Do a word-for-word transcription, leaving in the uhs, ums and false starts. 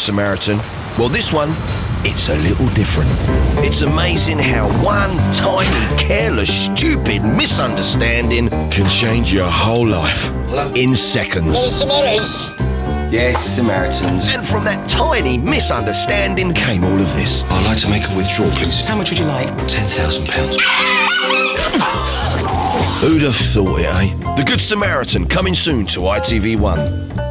Samaritan. Well, this one, it's a little different. It's amazing how one tiny, careless, stupid misunderstanding can change your whole life in seconds. Hey, Samaritans. Yes, Samaritans. And from that tiny misunderstanding came all of this. I'd like to make a withdrawal, please. How much would you like? Ten thousand pounds. Who'd have thought it, eh? The Good Samaritan, coming soon to I T V one.